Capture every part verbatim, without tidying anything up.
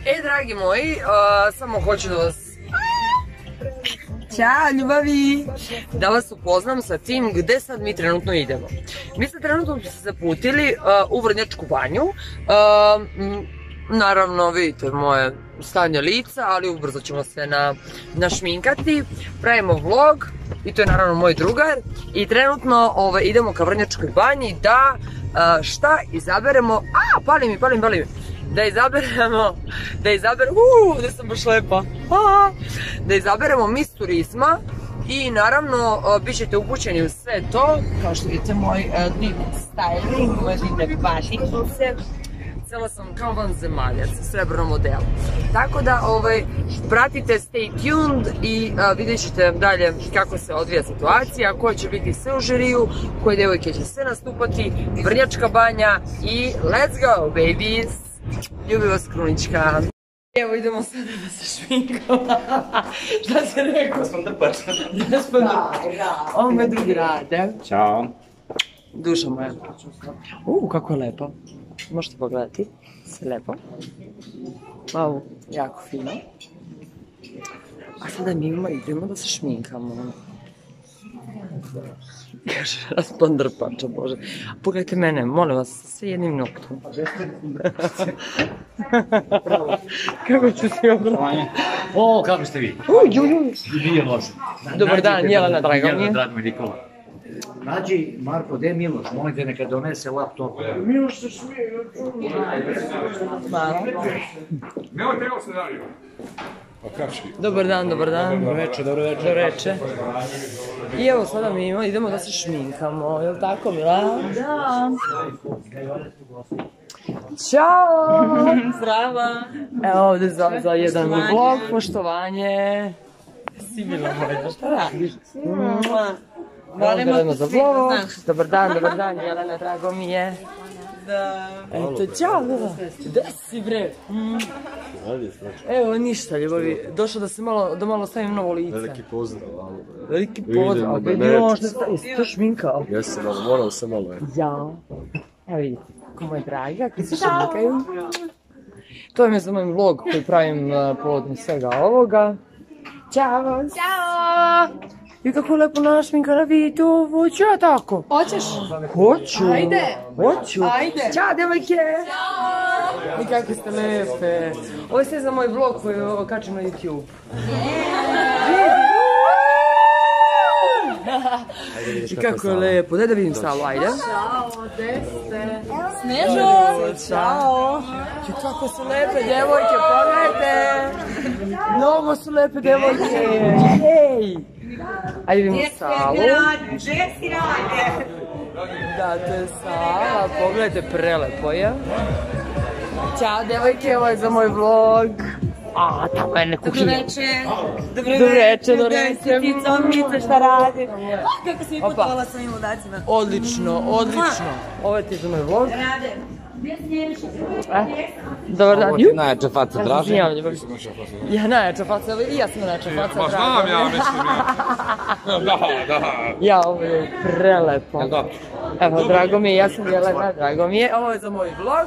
E, dragi moji, samo hoću da vas... Ćao, ljubavi! Da vas upoznam sa tim gde sad mi trenutno idemo. Mi sad trenutno smo se zaputili u Vrnjačku banju. Naravno, vidite moje stanje lica, ali ubrzo ćemo se našminkati. Pravimo vlog i to je naravno moj drugar. I trenutno idemo ka Vrnjačkoj banji da šta izaberemo... A, pali mi, pali mi, pali mi! Da izaberemo, da izaberemo, uuu, da sam baš lepa, da izaberemo Miss Turizma i naravno bit ćete upućeni u sve to, kao što vidite moj divni styling, moje divne patikice, cijela sam kao vanzemaljac, srebrno model. Tako da pratite, stay tuned i vidjet ćete dalje kako se odvija situacija, ko će biti sve u žiriju, koje devojke će sve nastupati, Vrnjačka banja i let's go babies! Ljubi vas Krunička. Evo idemo sada da se šminkamo. Šta se rekao? Da smo drpačani. Da smo drpačani. Ovo me drugi rade. Ćao. Duša moja. Uuu, kako je lepo. Možete pogledati. Sve lepo. Wow, jako fino. A sada mi idemo da se šminkamo. Kaže, raspon drpača, bože. Pogledajte mene, molim vas, sa jednim noktom. Kako ću si obravljati? O, kako ste vi? Uj, uj, uj. Nije loše. Dobar dan, Jelena Drago mi je. Jelena Drago mi je Nikola. Nađi, Marko, gde je Miloš? Molite neka donese laptop. Miloš se smije. Nemojte evo se dalje. Dobar dan, dobar dan. Dobro večer, dobro večer. Dobro večer. I evo sada mi idemo da se šminkamo, je li tako, Mila? Da. Ćao! Zdravo! Evo ovdje za jedan vlog, poštovanje. Si Mila moja, šta radiš? Volimo za vlog. Dobar dan, dobar dan, Jelena, drago mi je. Da. Eto, ćao, gdje si bre? Evo ništa, ljubavi, došlo da se malo, da malo stavim novo lice. Veliki pozdrav. Veliki pozdrav, a gdje bilo možda jesi to šminkao? Jesam, ali moram se malo. Ja. Evo vidite, kako moje dragi, kako se šminkaju. To je za moj vlog koji pravim povodom svega ovoga. Ćao! Ćao! I kako lepo našminkana, vidite ovo, ću ja tako? Hoćeš? Hoću! Ajde! Hoću! Ajde! Ćao, devojke! Ćao! I kako ste lepe! Ovo je sve za moj vlog koji kačem na YouTube. I kako je lepo, daj da vidim salu, ajde. Ćao, gde ste? Snežo! Čao! I kako su lepe devojke, pogledajte! Mnogo su lepe devojke! Hej! Ajde vidimo salu. Gdje si rade? Da, to je sala, pogledajte, prelepo je. Ćao devojke, ovo je za moj vlog. A, tamo je neku kuhinja. Dobro večer. Dobro večer, dobro večer. Ti comice, šta radi? Kako si mi putovala s ovim ludacima? Odlično, odlično. Ovo je ti za moj vlog. Rade. Dobar dan. Ovo ti najjača faca, Draže? Ja najjača faca, i ja sam najjača faca. Pa znam ja, mislim ja. Da, da. Ja, ovo je prelepo. Evo, drago mi je, ja sam Jelena, drago mi je. Ovo je za moj vlog.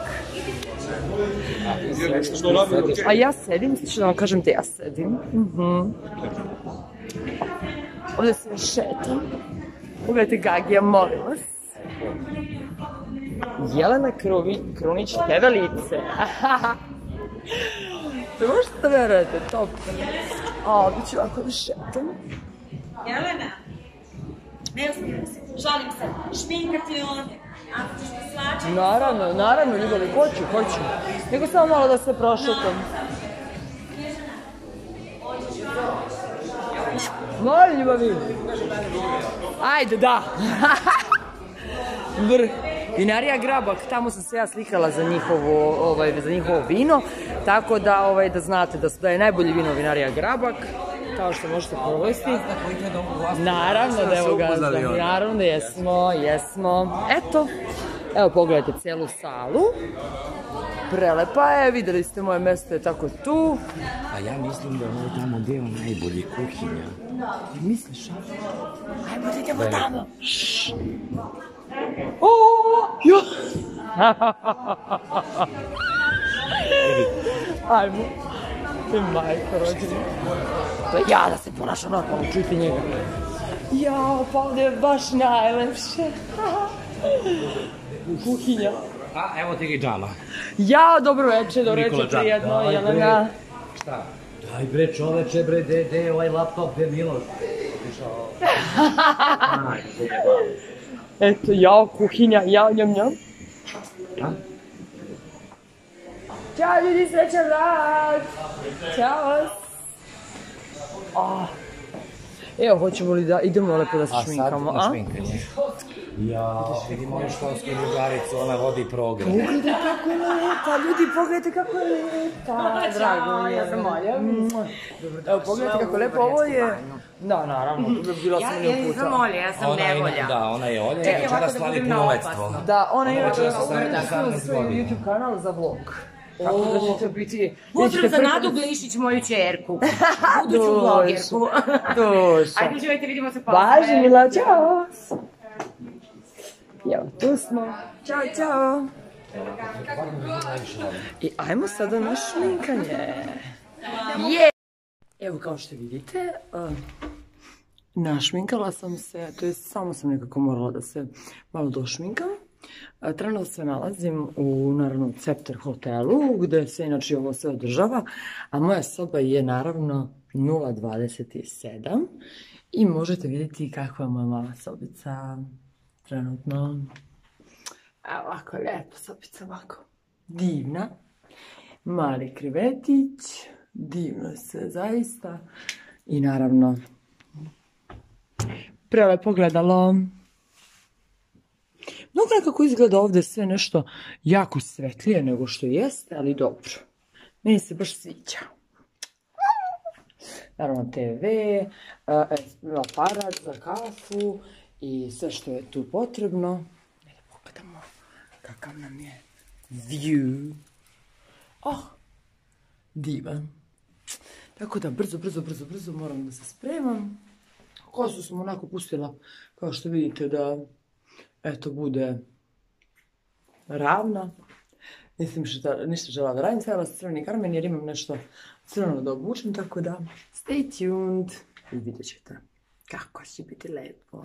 A ja sedim, ću da vam kažem gdje ja sedim. Ovdje se šetam. Pogledajte Gagija, molim vas. Jelena Krunić, tebe lice. To možete da verujete, top. A ovdje ću ovako da šetam. Jelena, ne uspijem se, žalim se, šminkati ovdje. Ako ćeš me slačiti... Naravno, naravno, ljubavi, hoću, hoću. Nego samo malo da se prošetam. Molim, ljubavi. Ajde, da. Vrh. Vinarija Grabak, tamo sam se ja slikala za njihovo vino, tako da znate da je najbolji vino Vinarija Grabak, kao što možete provesti. Naravno da je gazda, naravno da jesmo, jesmo. Eto, evo pogledajte cijelu salu. Prelepa je, videli ste moje mesto je tako tu. A ja mislim da je ovo tamo deo najbolji kuhinja. Misliš? Ajmo da idemo tamo. Oooo, jo! Ajmo. I majka rođena. To je ja da se ponaša normalno, čujte njega. Jao, pa ovdje je baš najlepše. Kuhinja. A, evo ti ga i džama. Jao, dobro večer, dobro večer, prijedno, Jelena. Šta? Daj bre čoveče bre, de, de, ovaj laptop, de Miloš. Eto, jao, kuhinja, jao, njom, njom. Ćao ljudi, srećan rad! Ćao! Evo, hoćemo li da idemo lepo da se šminkamo, a? A sad na šminkanje. Jao, vidimo onu školsku drugaricu, ona vodi program. Pogledaj kako je leta, ljudi, pogledajte kako je leta. Drago mi je. Ja sam Malja. Evo, pogledajte kako je lepo, ovo je... Da, naravno, bila sam milijon puta. Ja nisam Olja, ja sam Nevolja. Da, ona je Olja i večera slavi punoletstvo. Da, ona je večera slavi svoj YouTube kanal za vlog. Tako da ćete biti... Pozdrav za Nadu Glišić, moju čerku. Buduću blogerku. Duša. Ajde, uživajte, vidimo se posle. Važi, Mila, čao! Evo, tu smo. Ćao, čao! I ajmo sada na šminkanje. Je! Evo, kao što vidite, našminkala sam se, to je samo sam nekako morala da se malo došminkam. Trenutno se nalazim u, naravno, Cepter hotelu, gde se inače ovo sve održava, a moja soba je, naravno, nula dvadeset sedam i možete vidjeti kakva je moja mala sobica trenutno. Evo, ovako, lijepa sobica, ovako, divna. Mali krevetić, divno je sve zaista i, naravno, prelepo gledalo. Mnogo nekako izgleda ovdje sve nešto jako svetlije nego što jeste, ali dobro. Meni se baš sviđa. Naravno te ve, aparat za kafu i sve što je tu potrebno. Da pogledamo kakav nam je view. Oh, divan. Tako da brzo, brzo, brzo, brzo moram da se spremam. Kosu sam onako pustila, kao što vidite, da eto, bude ravna. Nisam ništa žela da radim, stavila sam crveni karmen jer imam nešto crveno da obučem, tako da stay tuned i vidjet ćete kako će biti lepo.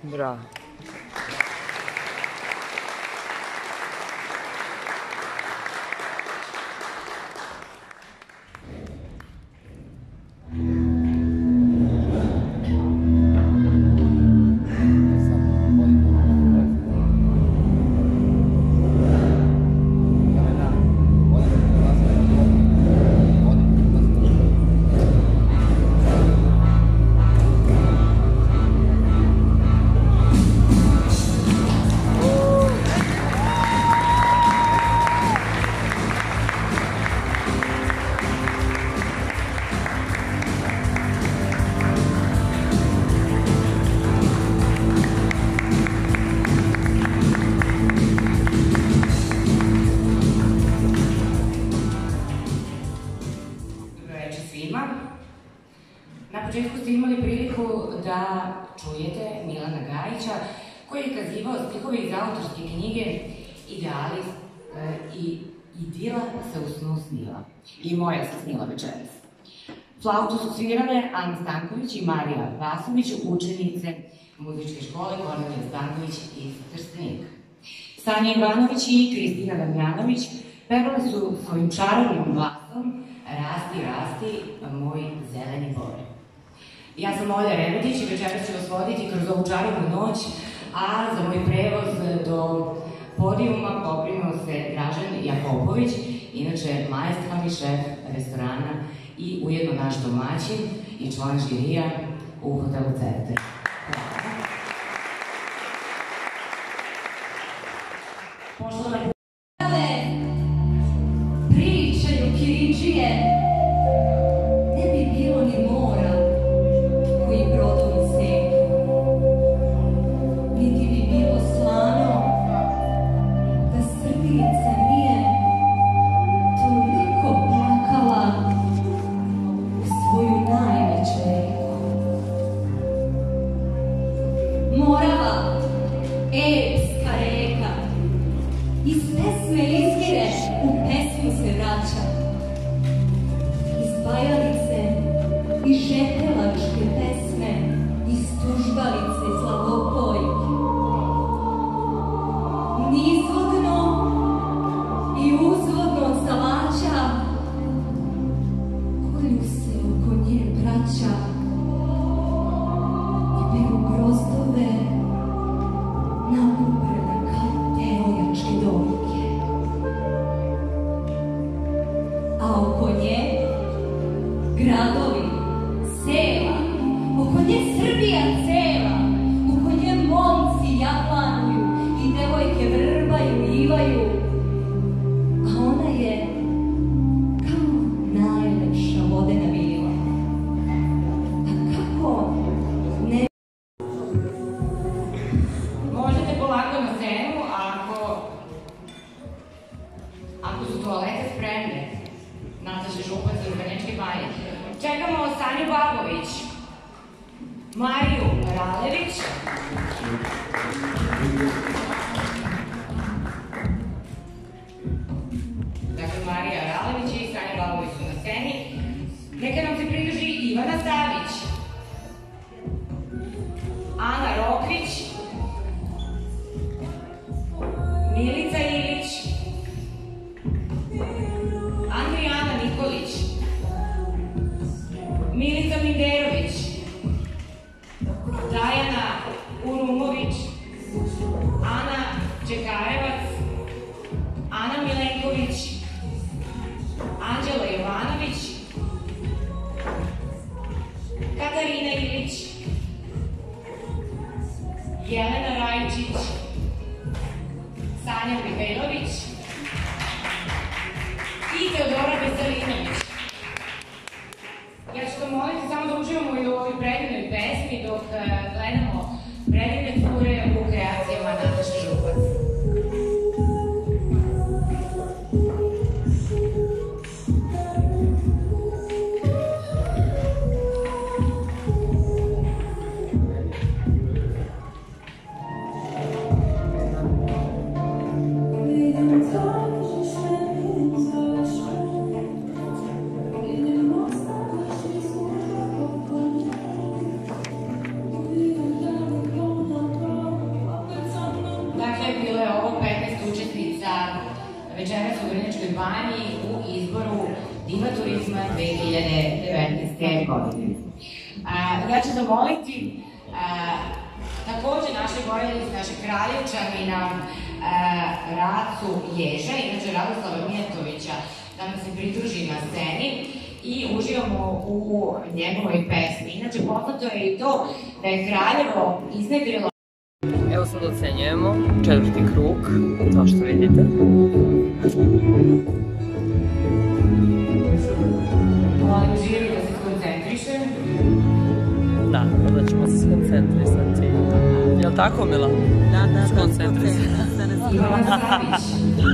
Bravo. Na početku ste imali priliku da čujete Milana Gajića, koji je kazivao stihove iz autorske knjige Idealis i Idila se u snu snila. I moja se snila večeras. Flautu su svirale Ana Stanković i Marija Vasović, učenice muzičke škole Kornelije Stanković iz Trstenika. Sanja Ivanović i Kristina Damjanović pevale su svojim čarovnim glasom Rasti, rasti, moj zeleni bore. Ja sam Olja Remedić i večeras ću vas voditi kroz ovu čarobnu noć, a za moj prevoz do podijuma pobrinuo se Dražen Jakopović, inače maestralni šef restorana i ujedno naš domaćin i član žirija u hotelu Centar. Poštovana pričaju Kirinčije, ne bi bilo ni mora koji brodovi seku, niti bi bilo slano da Srbijica nije toliko plakala u svoju najveću reku. Morava, epska reka, iz pesme izvire u pesmu se vraća. Iz bajalice i žetelačke pesme, iz tužbalice slavopojke. Nizvodno i uzvodno od salača kolju se oko nje braća i beru grozdove nabubrene kao devojjačke dojke. A oko nje gradovi, sela, oko nje Srbija cela, oko nje momci japanuju i devojke vrbaju i ivaju, a ona je kao najlepša vodena vila. A kako ne... Možete polako na scenu ako... ako su toalete spremne. Nataša Župac iz Vrnjačke Banje. Čekamo Sanju Babović, Mariju Ralević, dakle Marija Ralević i Sanja Babović su na sceni. Neka nam se pridruži Ivana Savić, Ana Rokvić, Milica Ilić, Andrijana Nikolić, Milica Minderović, Dajana Urumović, Ana Čekarevac, Ana Milenković, Anđela Jovanović, Katarina Ilić, Jelena Rajčić, Sanja Mihajlović i Teodora Veselinović. Ja ću vam moliti samo da uživamo i u ovoj predivnoj pesmi dok gledamo predivne figure u kreacijama Nataše Župac. Thank you. večeras u Vrnjačkoj banji u izboru Diva turizma dve hiljade devetnaeste. godine. Ja ću zamoliti takođe naše gojelice, naše kraljevčanina Racu Ježa, inače Radoslava Mijatovića, da nam se pridruži na sceni i uživamo u njegovoj pesmi. Inače, poznato je i to da je Kraljevo iznedrilo. Evo sad ocenjujemo četvrti krug, kao što vidite. Molim žiri da se skoncentriše. Da, onda ćemo se skoncentrisati. Je li tako, Mila? Da, da, skoncentrisati. Ivana Savić.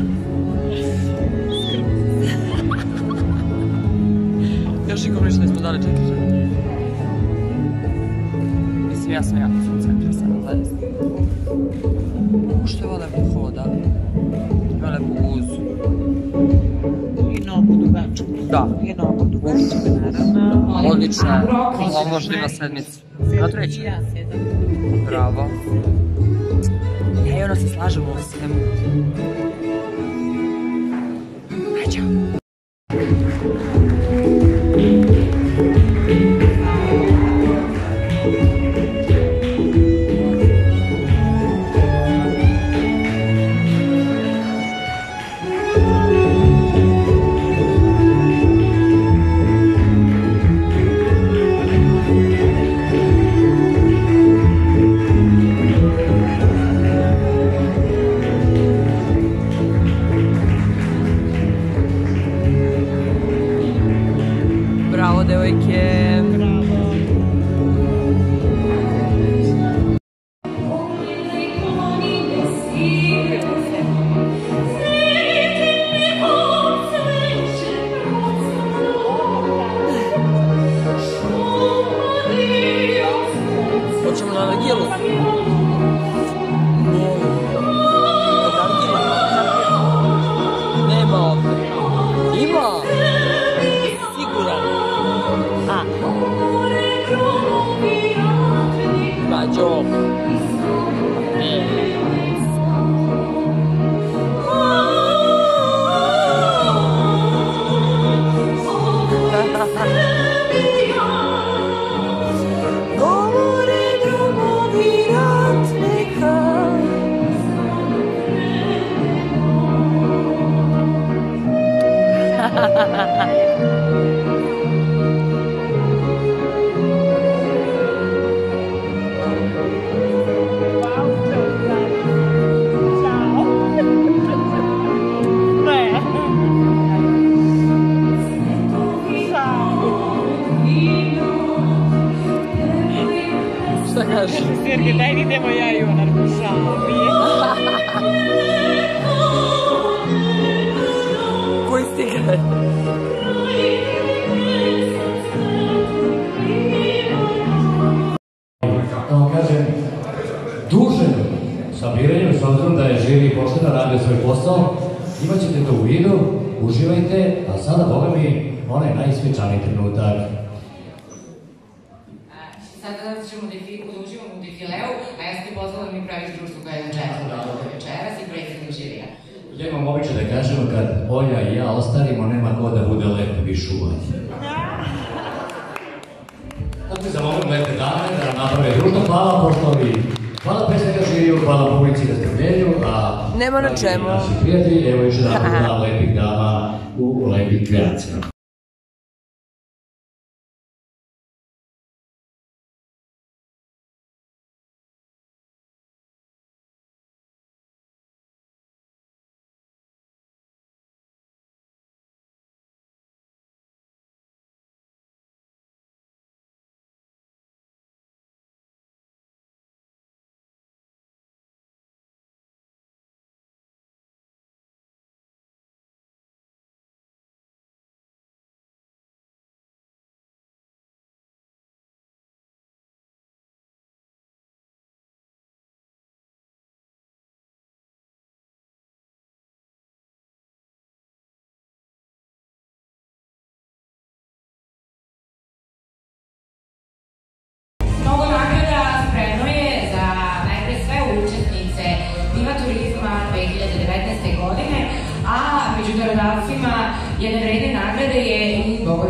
Još nikom ništa nismo dali četiri žene. Mislim, ja sam jako skoncentrisana, zaista. Što je ovo lepo hoda? Ima lepo guzu. I nogu dugačku. Da. I nogu dugačku, naravno. Odlično je. Ovo možda ima sedmicu. Na treći. Ja sedam. Bravo. Ej, ono se slažemo u svemu. Aj, čao. Bravo, devojke. Bravo. Hoćemo na nargilu? Nargila? Nema ovdje. Ima! Siguran. A. Mađo. E. Šta kažeš? Sergej, daj idemo ja i ona šalije. Koji stigaj? Da vam kažem, dužem sabiranju, s obzirom da je žiri pošteno radio svoj posao, imat ćete to u vidu, uživajte, a sada, boga mi, onaj najsvečaniji trenutak. Sada ćemo da uživamo u defileu, a ja sam ti pozvala da mi praviš društvo koja je na džetlu večeras i predsjednik žirija. Ja imam običaj da kažemo, kad Olja i ja ostarimo, nema ko da bude lepo višuvaj. Sad mi zamolim lepe dame da nam naprave društvo. Hvala, poštovi. Hvala predsjednika žiriju, hvala publici na strpljenju, a... Nema na čemu. Naši prijatelji, evo još jedan lepih dama u lepih kreacijama.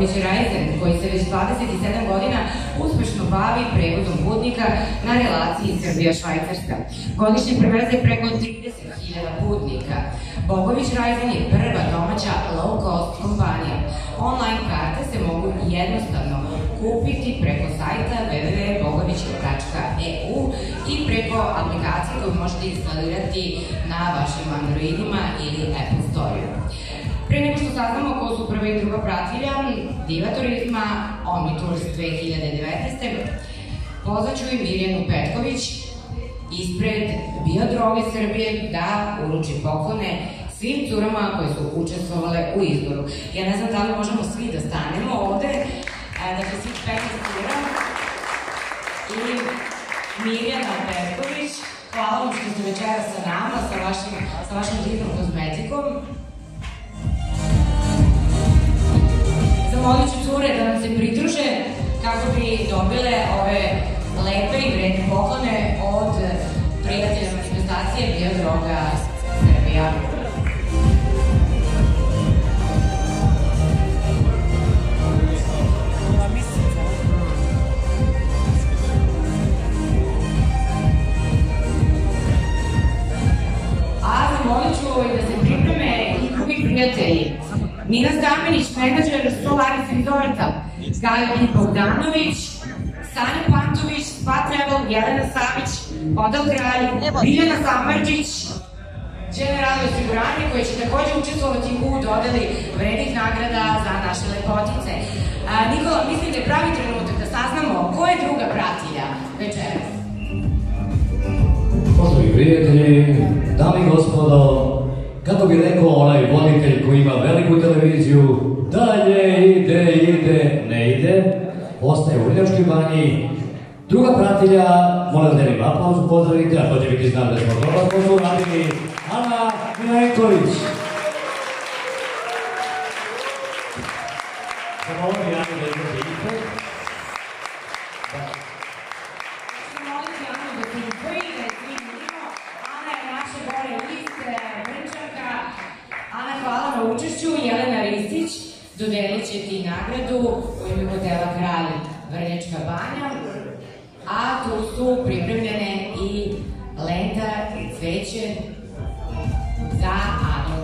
Bogović Rajzen, koji se već dvadeset sedam godina uspešno bavi prevozom putnika na relaciji Srbija-Švajcarska. Godišnje preveze preko trideset hiljada putnika. Bogović Rajzen je prva domaća low-cost kompanija. Online karte se mogu jednostavno kupiti preko sajta w w w tačka bogović tačka e u i preko aplikacije koju možete instalirati na vašim Androidima ili Apple Store-u. Pre nego što saznamo ko su prva i druga pratilja Diva turizma Omnitours dve hiljade devetnaeste. Pozvaću i Mirjanu Petković ispred Biodroge Srbije da uruči poklone svim curama koje su učestvovale u izboru. Ja ne znam da li možemo svi da stanemo ovde, dakle svih petnaest cura i Mirjana Petković, hvala vam što ste večera sa nama, sa vašim divnom kozmetikom. Zamolit ću cure da nam se pridruže kako bi dobile ove lepe i vredne poklone od prijatelja manifestacije Biodroga Srbija. A zamolit ću da se pripreme i drugi prijatelji. Nina Stamenić, menadžer Solaris Resorta, Gaja Bogdanović, Sanja Pantović, Spa Travel, Jelena Savić, Hotel Kralj, Biljana Samarđić, Generalno osiguranje koje će takođe učestvovati u dodeli vrednih nagrada za naše lepotice. Nikola, mislim da je pravi trenutak da saznamo ko je druga pratilja večeras. Poštovni prijatelji, dame i gospodo, kako bi rekao onaj voditelj koji ima veliku televiziju, dalje ide, ide, ne ide, ostaje u Vrnjačkoj banji. Druga pratilja, molim da delim aplauzu, pozdravite, a to će biti znak da smo dobro smo su radili, Ana Milenković. Samo ovo mi Ana da izgleda ispred. Moliti Anu da se izboji, da je svi vidimo. Ana je naša gore list, Vrnčanka. Ana, hvala na učešću. Jelena Ristić dodelit će ti nagradu u ime hotela Kralj Vrnjačka banja. A tu su pripremljene i lenta i cveće za Anu.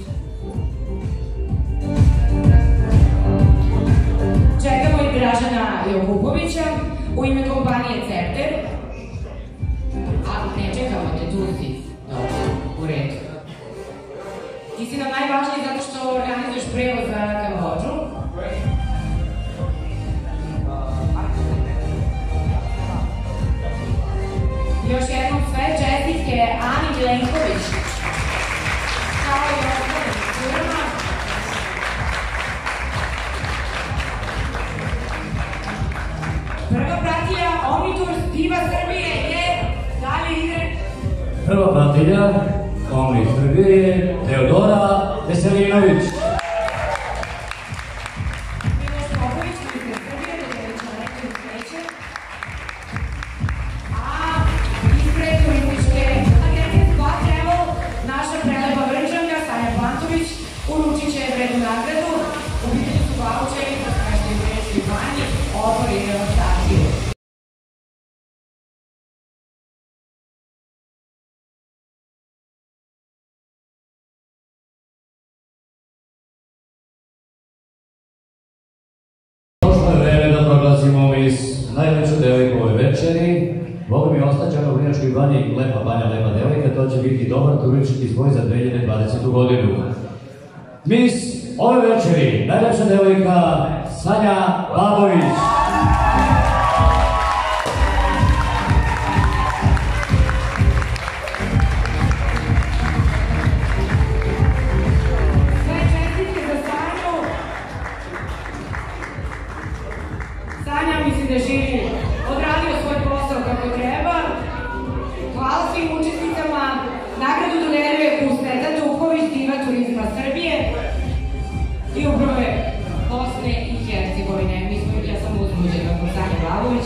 Čekamo i Dražana Jokupovića u ime kompanije Cepter. A ne čekamo te, tu si. Dobro, u redu. Ti si nam najvažniji zato što organizuješ prevoz za Kambodžu. Još jednom sve čestitke Ani Milenković, kao i ostalim curama. Prva pratilja Omnitours Diva Srbije je, dalje ide. Prva pratilja Omnitours Srbije je Teodora Veselinović. Uručit će vrednu nagradu, u pitanju su vaučeri za smeštaj u Vrnjačkoj banji, odmor i relaksacije. Došlo je vreme da proglasimo mis najveću devojku ove večeri. Boga mi ostaćemo u Vrnjačkoj banji Lepa banja, lepa devojka, to će biti dobar turistički izboj za dve hiljade dvadesete. godinu. Mis ove večeri, najlepša devojka Sanja Babović. Sve čestitke za Sanju. Sanja mislim da živi, odradio svoj posao kako treba. Hvala svim učesnicama. Nagradu dodeljuje Kusneta Duković, Diva turizma Srbije i uprave Bosne i Hercegovine. Mi smo, ja sam uzbuđena kod Sanja Babović.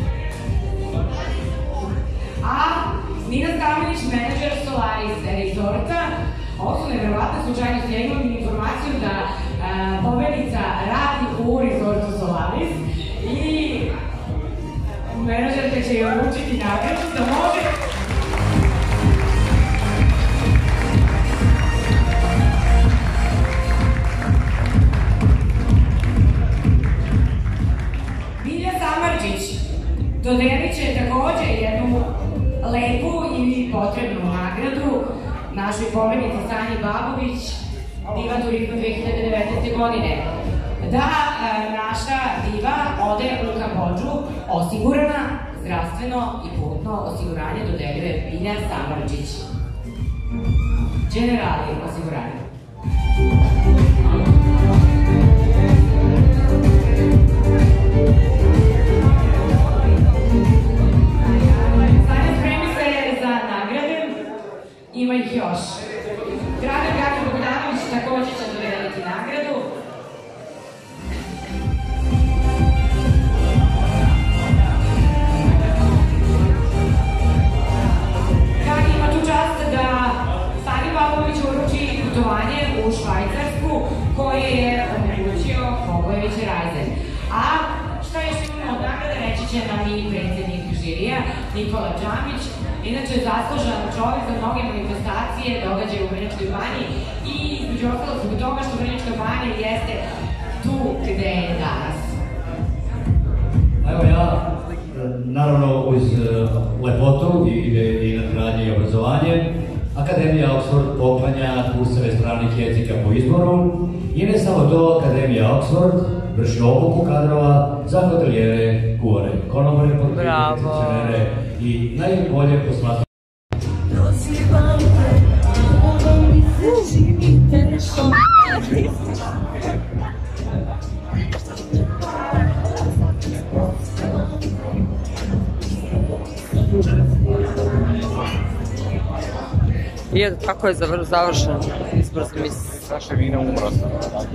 A Nina Stamenić, menadžer Solaris Resorta. Ovo su nevjerovatne slučajnosti. Ja imam informaciju da pobednica radi u Resortu Solaris i menadžerka će joj učiti nagradu da može Bilja Samardžić dodelit će takođe jednu lepu i potrebnu nagradu našoj pobednici Sanji Babović, Diva turizma dve hiljade devetnaeste. godine. Da naša diva ode u Kambodžu osigurana, zdravstveno i putno osiguranje dodeljuje Bilja Samardžić. Generali osiguranje. Sanja, spremi se za nagrade. Ima ih još. Dragan Gaki Bogdanović takođe će dodeliti nagradu. Gaki ima tu čast da Sanji Babović uruči putovanje u Švajcarsku koje je omogućio Bogojević Rajzen. A šta još imamo od nagrade reći će nam i predsjednik žirija Nikola Džamić. Inače, zaslužan čovjek za mnoge manifestacije, događaje u Vrnjačkoj banji i između ostalog zbog toga što Vrnjačka banja jeste tu gde je danas. Evo ja, naravno uz lepotu i nadgradnje i obrazovanje, Akademija Oxford poklanja kurseve stranih jezika po izboru i ne samo to, Akademija Oxford vrši obuku kadrova za hotelijere, kuvare, konobare, potencijonere i najbolje posmatranje. I eto, tako je završen izbor za mis. Saša vina umro sam.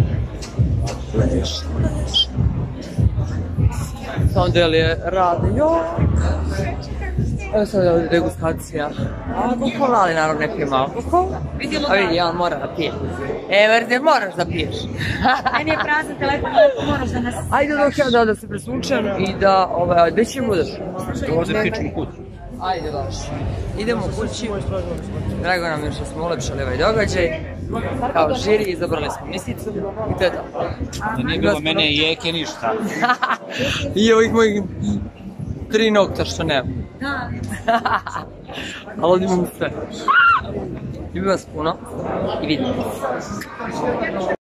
Sondel je radio. Evo sad je ovdje degustacija alkohola, ali naravno ne pijem alkohol. A vidi, ja mora da pijem. E, Verde, moraš da piješ. Meni je prazan telefon, moraš da nas... Ajde dok ja da, da se presunčem i da, ovaj, gde će budeš? Dolaze pičku kuću. Ajde, baš. Idemo u kući. Drago nam je što smo ulepšali ovaj događaj. Kao žiri izabrali smo misicu i to je to. Da nije bilo mene i Eke ništa. I ovih mojih tri nokta što nemam. Da. Ali ovdje imam sve. Ljubim vas puno i vidimo.